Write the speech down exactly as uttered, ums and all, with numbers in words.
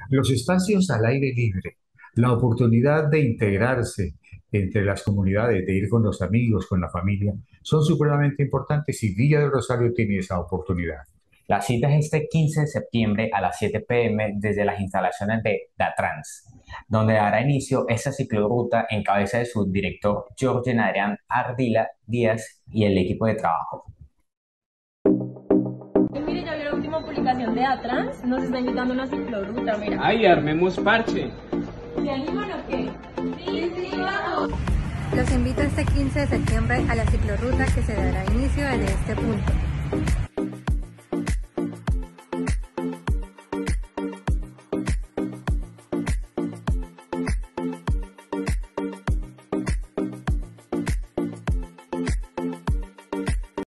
Los espacios al aire libre, la oportunidad de integrarse entre las comunidades, de ir con los amigos, con la familia, son supremamente importantes y Villa del Rosario tiene esa oportunidad. La cita es este quince de septiembre a las siete p m desde las instalaciones de Datrans, donde dará inicio esta ciclorruta en cabeza de su director Jorgen Adrián Ardila Díaz y el equipo de trabajo. Y mire, ya vio la última publicación de Atrans, nos está invitando a una ciclorruta, mira. ¡Ay, armemos parche! ¿Se animan o qué? Sí, sí, vamos. Los invito este quince de septiembre a la ciclorruta que se dará inicio desde este punto.